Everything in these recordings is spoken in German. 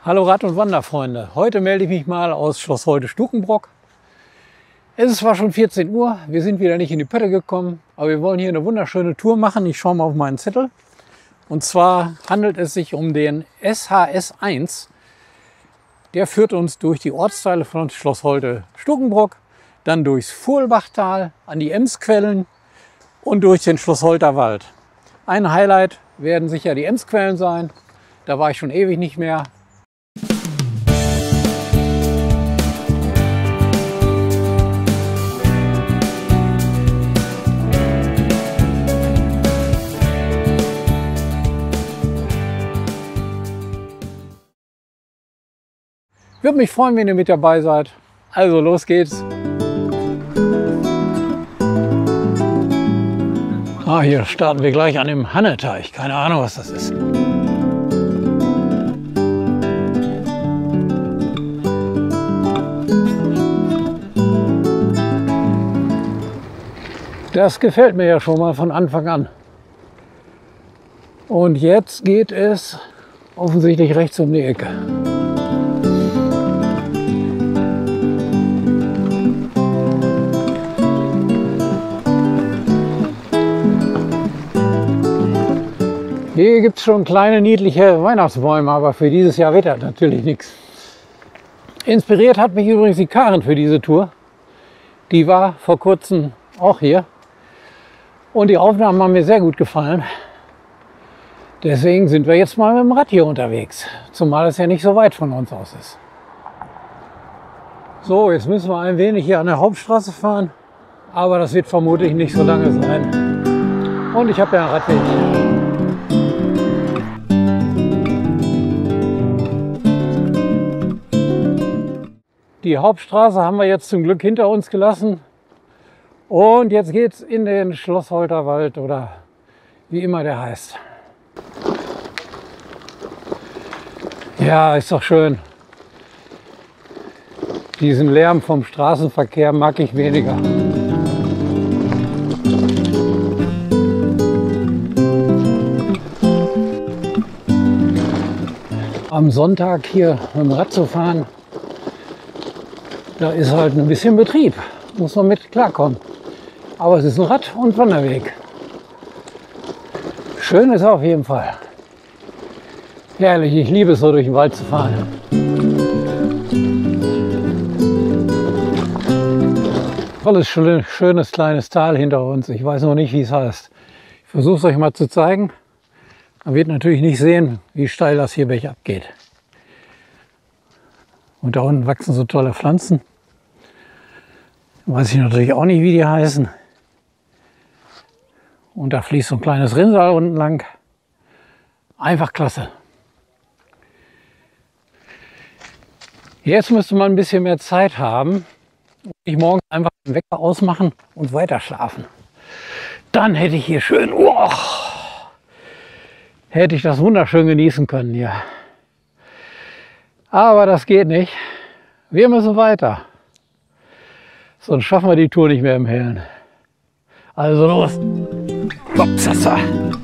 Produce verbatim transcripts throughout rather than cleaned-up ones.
Hallo Rad- und Wanderfreunde, heute melde ich mich mal aus Schloss Holte-Stukenbrock. Es ist zwar schon vierzehn Uhr, wir sind wieder nicht in die Pötte gekommen, aber wir wollen hier eine wunderschöne Tour machen. Ich schaue mal auf meinen Zettel. Und zwar handelt es sich um den S H S eins. Der führt uns durch die Ortsteile von Schloss Holte-Stukenbrock, dann durchs Fuhlbachtal, an die Emsquellen und durch den Schloss Holter Wald. Ein Highlight werden sicher die Emsquellen sein. Da war ich schon ewig nicht mehr. Würde mich freuen, wenn ihr mit dabei seid. Also los geht's. Ah, hier starten wir gleich an dem Hanneteich. Keine Ahnung, was das ist. Das gefällt mir ja schon mal von Anfang an. Und jetzt geht es offensichtlich rechts um die Ecke. Hier gibt es schon kleine niedliche Weihnachtsbäume, aber für dieses Jahr wird das natürlich nichts. Inspiriert hat mich übrigens die Karin für diese Tour. Die war vor kurzem auch hier und die Aufnahmen haben mir sehr gut gefallen. Deswegen sind wir jetzt mal mit dem Rad hier unterwegs, zumal es ja nicht so weit von uns aus ist. So, jetzt müssen wir ein wenig hier an der Hauptstraße fahren, aber das wird vermutlich nicht so lange sein. Und ich habe ja einen Radweg. Die Hauptstraße haben wir jetzt zum Glück hinter uns gelassen und jetzt geht es in den Schloss Holter Wald oder wie immer der heißt. Ja, ist doch schön. Diesen Lärm vom Straßenverkehr mag ich weniger. Am Sonntag hier mit dem Rad zu fahren, da ist halt ein bisschen Betrieb, muss man mit klarkommen. Aber es ist ein Rad- und Wanderweg. Schön ist er auf jeden Fall. Herrlich, ich liebe es so durch den Wald zu fahren. Tolles, schönes kleines Tal hinter uns. Ich weiß noch nicht, wie es heißt. Ich versuche es euch mal zu zeigen. Man wird natürlich nicht sehen, wie steil das hier bergab geht. Und da unten wachsen so tolle Pflanzen. Weiß ich natürlich auch nicht, wie die heißen. Und da fließt so ein kleines Rinnsal unten lang. Einfach klasse. Jetzt müsste man ein bisschen mehr Zeit haben. Und ich morgens einfach den Wecker ausmachen und weiter schlafen. Dann hätte ich hier schön, oh, hätte ich das wunderschön genießen können hier. Aber das geht nicht. Wir müssen weiter. Sonst schaffen wir die Tour nicht mehr im Hellen. Also los. Upsasa.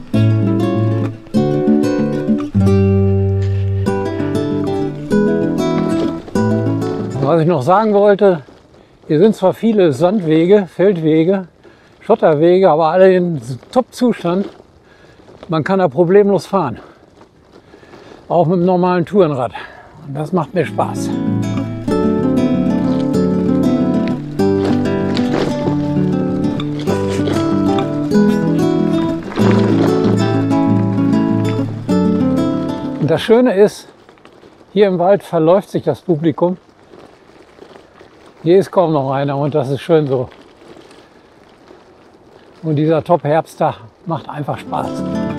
Was ich noch sagen wollte, hier sind zwar viele Sandwege, Feldwege, Schotterwege, aber alle in Top-Zustand. Man kann da problemlos fahren. Auch mit dem normalen Tourenrad. Und das macht mir Spaß. Und das Schöne ist, hier im Wald verläuft sich das Publikum. Hier ist kaum noch einer und das ist schön so. Und dieser Top-Herbsttag macht einfach Spaß.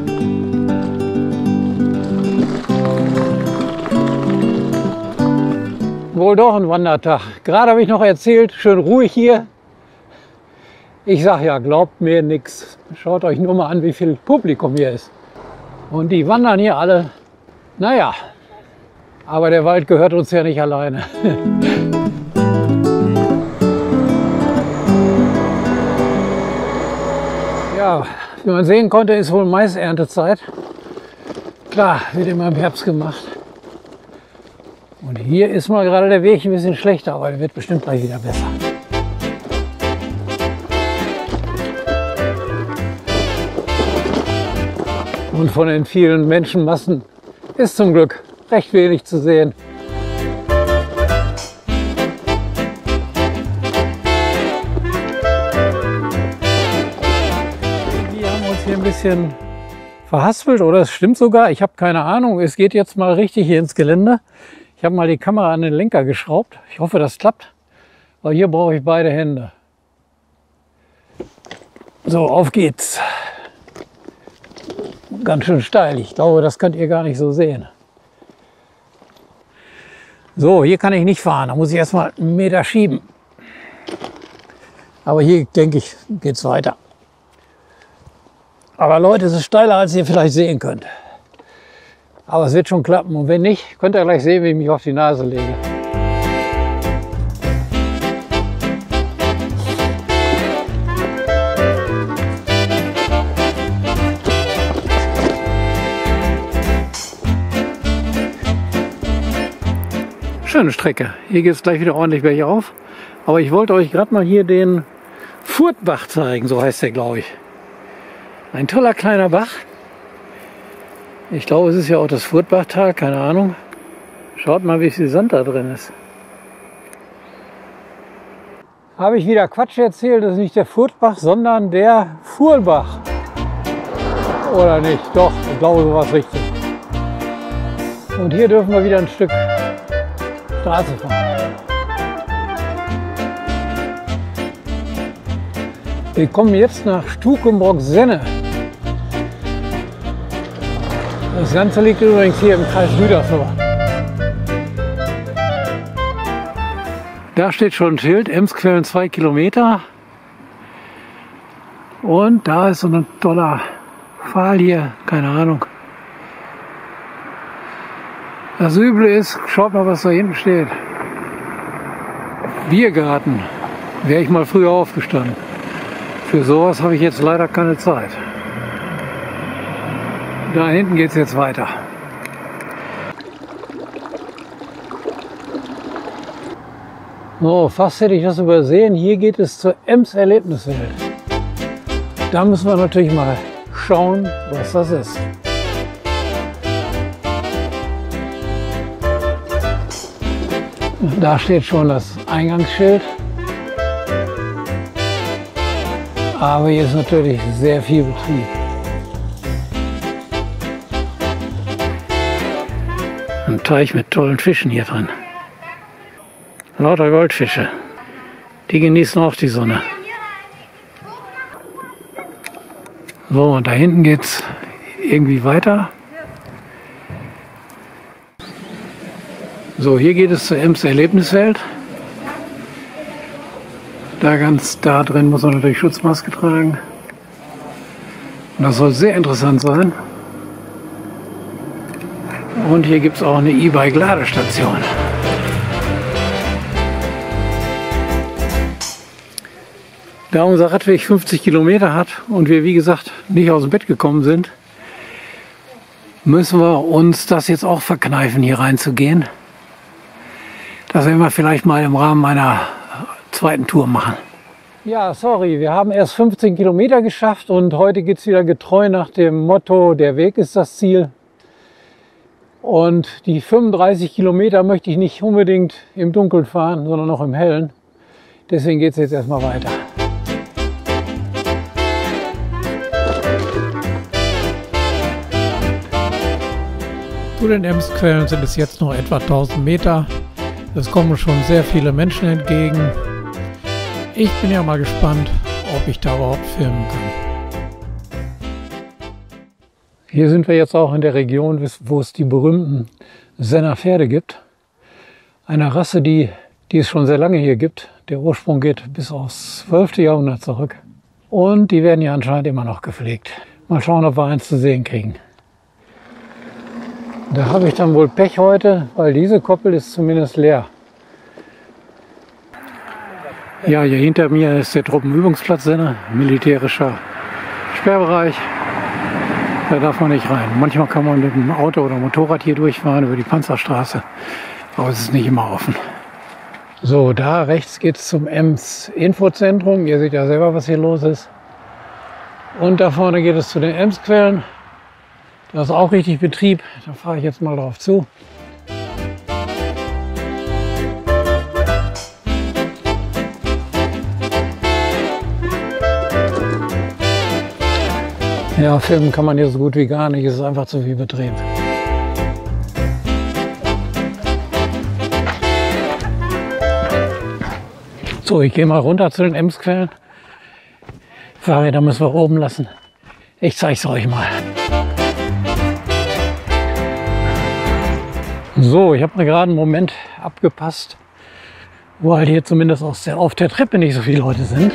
Wohl doch ein Wandertag. Gerade habe ich noch erzählt, schön ruhig hier. Ich sage ja, glaubt mir nichts. Schaut euch nur mal an, wie viel Publikum hier ist. Und die wandern hier alle. Naja, aber der Wald gehört uns ja nicht alleine. Ja, wie man sehen konnte, ist wohl Maiserntezeit. Klar, wird immer im Herbst gemacht. Und hier ist mal gerade der Weg ein bisschen schlechter, aber der wird bestimmt gleich wieder besser. Und von den vielen Menschenmassen ist zum Glück recht wenig zu sehen. Wir haben uns hier ein bisschen verhaspelt, oder es stimmt sogar, ich habe keine Ahnung. Es geht jetzt mal richtig hier ins Gelände. Ich habe mal die Kamera an den Lenker geschraubt. Ich hoffe, das klappt, weil hier brauche ich beide Hände. So, auf geht's. Ganz schön steil. Ich glaube, das könnt ihr gar nicht so sehen. So, hier kann ich nicht fahren. Da muss ich erstmal einen Meter schieben. Aber hier, denke ich, geht es weiter. Aber Leute, es ist steiler, als ihr vielleicht sehen könnt. Aber es wird schon klappen. Und wenn nicht, könnt ihr gleich sehen, wie ich mich auf die Nase lege. Schöne Strecke. Hier geht es gleich wieder ordentlich bergauf. Aber ich wollte euch gerade mal hier den Furtbach zeigen, so heißt der, glaube ich. Ein toller kleiner Bach. Ich glaube, es ist ja auch das Furtbachtal, keine Ahnung. Schaut mal, wie viel Sand da drin ist. Habe ich wieder Quatsch erzählt, das ist nicht der Furtbach, sondern der Fuhlbach. Oder nicht? Doch, ich glaube, so war es richtig. Und hier dürfen wir wieder ein Stück Straße fahren. Wir kommen jetzt nach Stukenbrock-Senne. Das Ganze liegt übrigens hier im Kreis Gütersloh. Da steht schon ein Schild, Emsquellen zwei Kilometer. Und da ist so ein toller Pfahl hier, keine Ahnung. Das Üble ist, schaut mal, was da hinten steht. Biergarten. Wäre ich mal früher aufgestanden. Für sowas habe ich jetzt leider keine Zeit. Da hinten geht es jetzt weiter. So, fast hätte ich das übersehen. Hier geht es zur Ems Erlebniswelt. Da müssen wir natürlich mal schauen, was das ist. Da steht schon das Eingangsschild. Aber hier ist natürlich sehr viel Betrieb. Ein Teich mit tollen Fischen hier drin. Lauter Goldfische. Die genießen auch die Sonne. So, und da hinten geht es irgendwie weiter. So, hier geht es zur Ems Erlebniswelt. Da ganz da drin muss man natürlich Schutzmaske tragen. Und das soll sehr interessant sein. Und hier gibt es auch eine E-Bike-Ladestation. Da unser Radweg fünfzig Kilometer hat und wir, wie gesagt, nicht aus dem Bett gekommen sind, müssen wir uns das jetzt auch verkneifen, hier reinzugehen. Das werden wir vielleicht mal im Rahmen meiner zweiten Tour machen. Ja, sorry, wir haben erst fünfzehn Kilometer geschafft und heute geht es wieder getreu nach dem Motto, der Weg ist das Ziel. Und die fünfunddreißig Kilometer möchte ich nicht unbedingt im Dunkeln fahren, sondern noch im Hellen. Deswegen geht es jetzt erstmal weiter. Zu den Emsquellen sind es jetzt noch etwa tausend Meter. Es kommen schon sehr viele Menschen entgegen. Ich bin ja mal gespannt, ob ich da überhaupt filmen kann. Hier sind wir jetzt auch in der Region, wo es die berühmten Senner Pferde gibt. Eine Rasse, die, die es schon sehr lange hier gibt. Der Ursprung geht bis aufs zwölfte Jahrhundert zurück. Und die werden ja anscheinend immer noch gepflegt. Mal schauen, ob wir eins zu sehen kriegen. Da habe ich dann wohl Pech heute, weil diese Koppel ist zumindest leer. Ja, hier hinter mir ist der Truppenübungsplatz Senne, militärischer Sperrbereich. Da darf man nicht rein. Manchmal kann man mit dem Auto oder Motorrad hier durchfahren über die Panzerstraße. Aber es ist nicht immer offen. So, da rechts geht es zum Ems Infozentrum. Ihr seht ja selber, was hier los ist. Und da vorne geht es zu den Emsquellen. Da ist auch richtig Betrieb. Da fahre ich jetzt mal drauf zu. Ja, filmen kann man hier so gut wie gar nicht. Es ist einfach zu viel Betrieb. So, ich gehe mal runter zu den Emsquellen. Fahrräder müssen wir oben lassen. Ich zeige es euch mal. So, ich habe mir gerade einen Moment abgepasst, wo halt hier zumindest aus der, auf der Treppe nicht so viele Leute sind.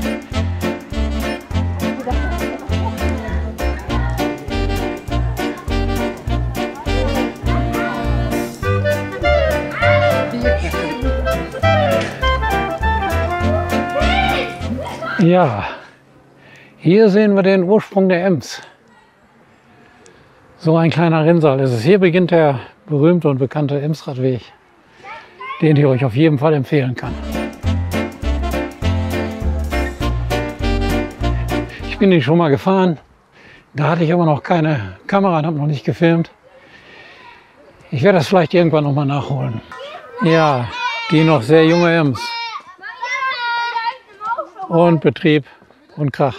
Ja, hier sehen wir den Ursprung der Ems. So ein kleiner Rinnsal ist es. Hier beginnt der berühmte und bekannte Emsradweg, den ich euch auf jeden Fall empfehlen kann. Ich bin ihn schon mal gefahren. Da hatte ich aber noch keine Kamera und habe noch nicht gefilmt. Ich werde das vielleicht irgendwann noch mal nachholen. Ja, die noch sehr junge Ems. Und Betrieb und Krach.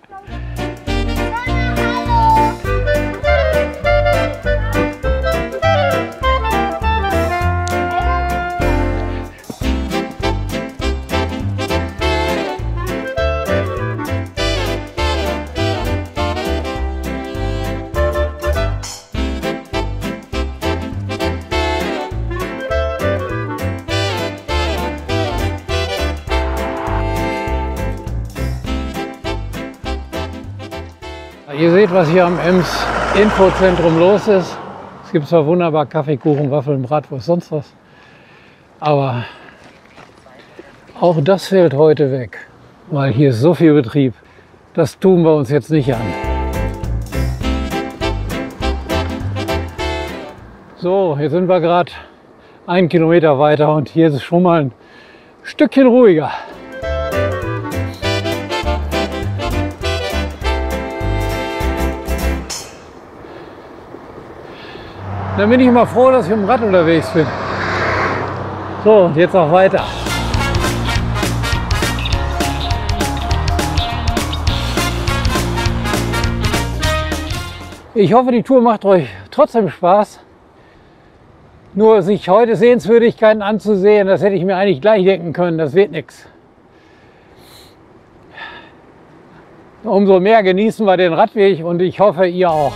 Ihr seht, was hier am Ems Infozentrum los ist. Es gibt zwar wunderbar Kaffee, Kuchen, Waffeln, Bratwurst, sonst was. Aber auch das fällt heute weg, weil hier ist so viel Betrieb. Das tun wir uns jetzt nicht an. So, jetzt sind wir gerade einen Kilometer weiter und hier ist es schon mal ein Stückchen ruhiger. Dann bin ich immer froh, dass ich mit dem Rad unterwegs bin. So, und jetzt auch weiter. Ich hoffe, die Tour macht euch trotzdem Spaß. Nur sich heute Sehenswürdigkeiten anzusehen, das hätte ich mir eigentlich gleich denken können, das wird nichts. Umso mehr genießen wir den Radweg und ich hoffe, ihr auch.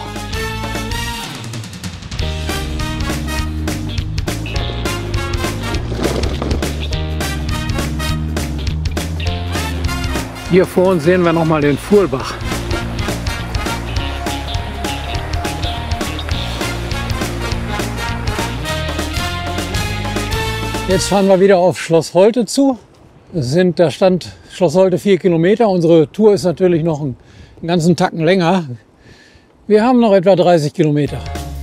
Hier vor uns sehen wir noch mal den Fuhlbach. Jetzt fahren wir wieder auf Schloss Holte zu. Es sind, da stand Schloss Holte vier Kilometer. Unsere Tour ist natürlich noch einen, einen ganzen Tacken länger. Wir haben noch etwa dreißig Kilometer.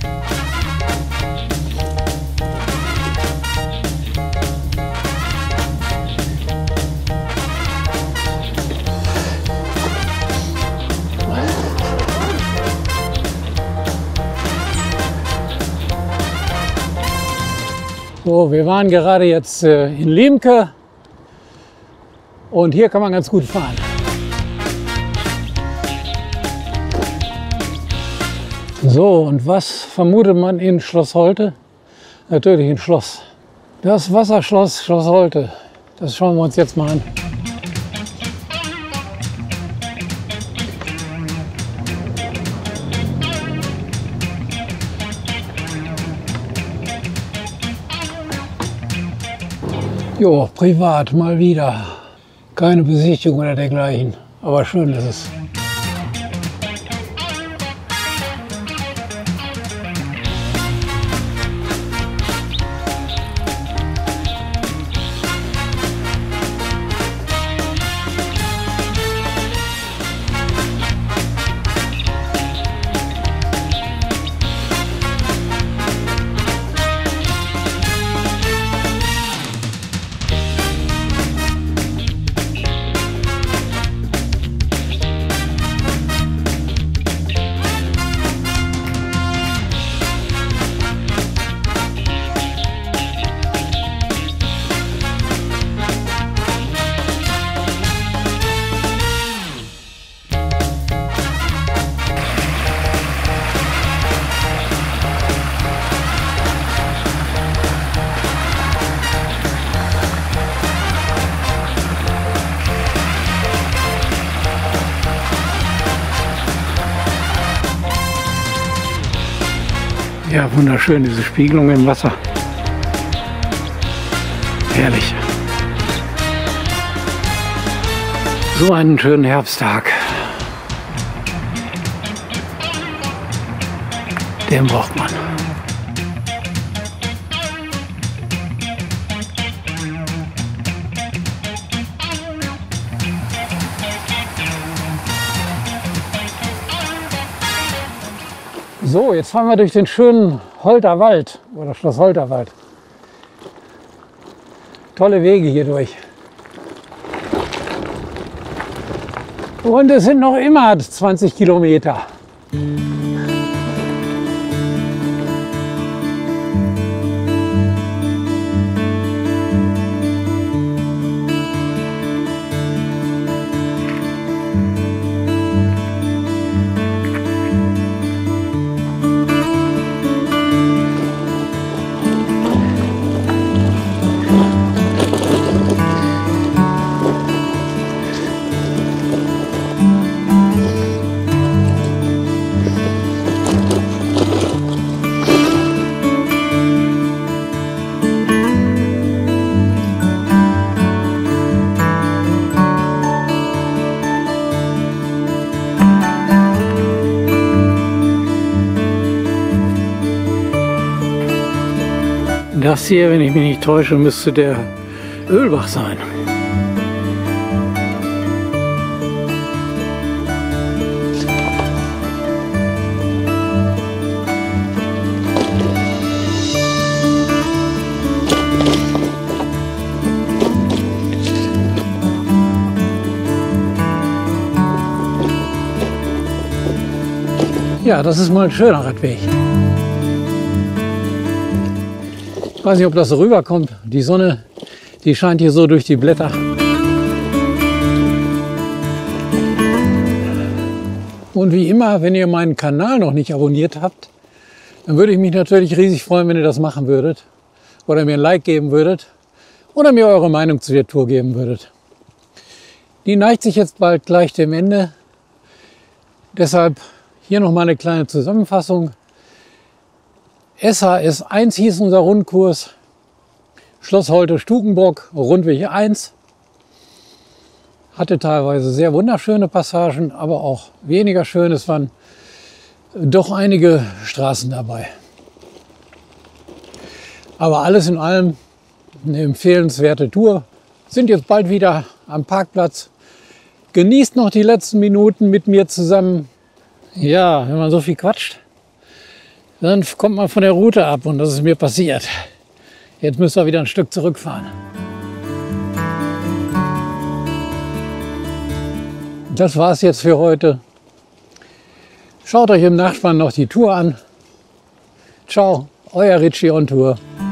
So, wir waren gerade jetzt äh, in Lemke und hier kann man ganz gut fahren. So, und was vermutet man in Schloss Holte? Natürlich ein Schloss. Das Wasserschloss Schloss Holte. Das schauen wir uns jetzt mal an. Jo, privat mal wieder. Keine Besichtigung oder dergleichen. Aber schön ist es. Ja, wunderschön, diese Spiegelung im Wasser. Herrlich. So einen schönen Herbsttag. Den braucht man. So, jetzt fahren wir durch den schönen Holter Wald oder Schloss Holterwald. Tolle Wege hier durch. Und es sind noch immer zwanzig Kilometer. Das hier, wenn ich mich nicht täusche, müsste der Ölbach sein. Ja, das ist mal ein schöner Radweg. Ich weiß nicht, ob das so rüberkommt. Die Sonne, die scheint hier so durch die Blätter. Und wie immer, wenn ihr meinen Kanal noch nicht abonniert habt, dann würde ich mich natürlich riesig freuen, wenn ihr das machen würdet. Oder mir ein Like geben würdet. Oder mir eure Meinung zu der Tour geben würdet. Die neigt sich jetzt bald gleich dem Ende. Deshalb hier noch mal eine kleine Zusammenfassung. S H S eins hieß unser Rundkurs, Schloss Holte-Stukenbrock, Rundweg eins. Hatte teilweise sehr wunderschöne Passagen, aber auch weniger schön. Es waren doch einige Straßen dabei. Aber alles in allem eine empfehlenswerte Tour. Sind jetzt bald wieder am Parkplatz. Genießt noch die letzten Minuten mit mir zusammen. Ja, wenn man so viel quatscht, dann kommt man von der Route ab und das ist mir passiert. Jetzt müssen wir wieder ein Stück zurückfahren. Das war es jetzt für heute. Schaut euch im Nachspann noch die Tour an. Ciao, euer Richie on Tour.